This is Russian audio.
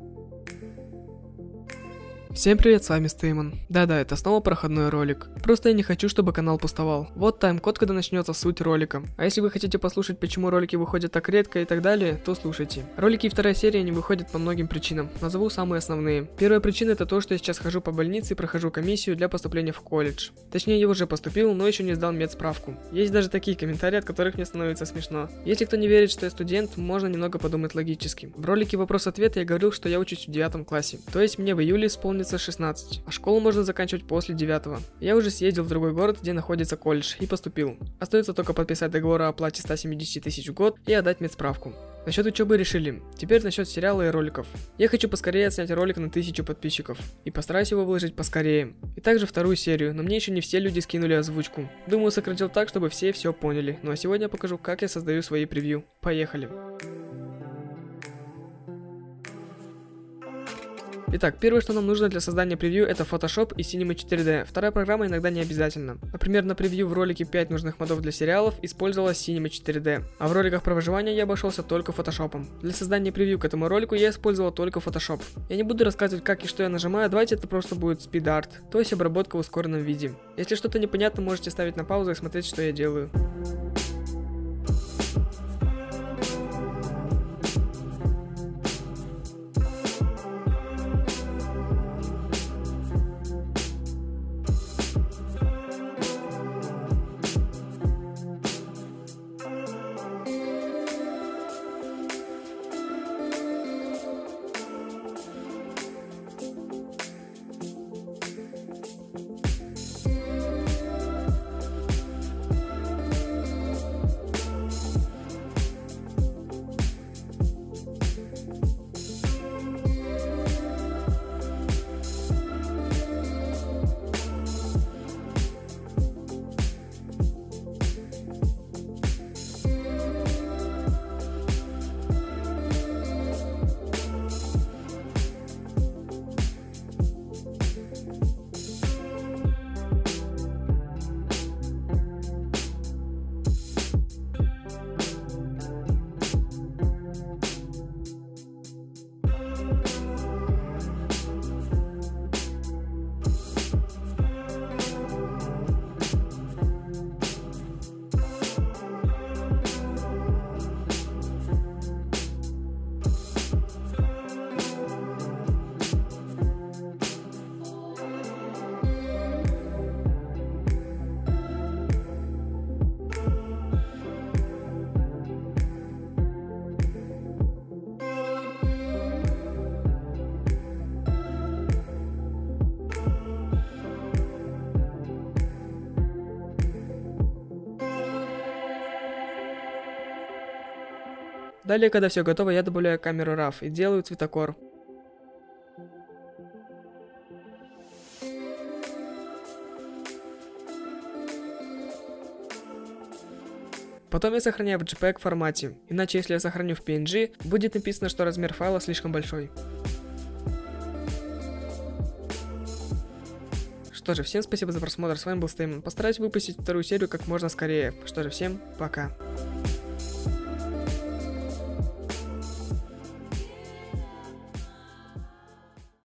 Всем привет, с вами Стеймон. Да-да, это снова проходной ролик. Просто я не хочу, чтобы канал пустовал. Вот тайм-код, когда начнется суть ролика. А если вы хотите послушать, почему ролики выходят так редко и так далее, то слушайте. Ролики и вторая серия не выходят по многим причинам. Назову самые основные. Первая причина — это то, что я сейчас хожу по больнице и прохожу комиссию для поступления в колледж. Точнее, я уже поступил, но еще не сдал медсправку. Есть даже такие комментарии, от которых мне становится смешно. Если кто не верит, что я студент, можно немного подумать логически. В ролике вопрос-ответ я говорил, что я учусь в 9 классе. То есть мне в июле исполнится 16, а школу можно заканчивать после 9. Я уже съездил в другой город, где находится колледж, и поступил. Остается только подписать договор о оплате 170 тысяч в год и отдать медсправку. Насчет учебы решили. Теперь насчет сериала и роликов. Я хочу поскорее отснять ролик на 1000 подписчиков и постараюсь его выложить поскорее. И также вторую серию, но мне еще не все люди скинули озвучку. Думаю, сократил так, чтобы все поняли. Ну а сегодня я покажу, как я создаю свои превью. Поехали! Итак, первое, что нам нужно для создания превью, это Photoshop и Cinema 4D. Вторая программа иногда не обязательно. Например, на превью в ролике 5 нужных модов для сериалов использовалась Cinema 4D, а в роликах про выживание я обошелся только Photoshop. Для создания превью к этому ролику я использовал только Photoshop. Я не буду рассказывать, как и что я нажимаю, давайте это просто будет speed art, то есть обработка в ускоренном виде. Если что-то непонятно, можете ставить на паузу и смотреть, что я делаю. Далее, когда все готово, я добавляю камеру RAW и делаю цветокор. Потом я сохраняю в JPEG формате, иначе если я сохраню в PNG, будет написано, что размер файла слишком большой. Что же, всем спасибо за просмотр, с вами был Стеймон. Постараюсь выпустить вторую серию как можно скорее. Что же, всем пока.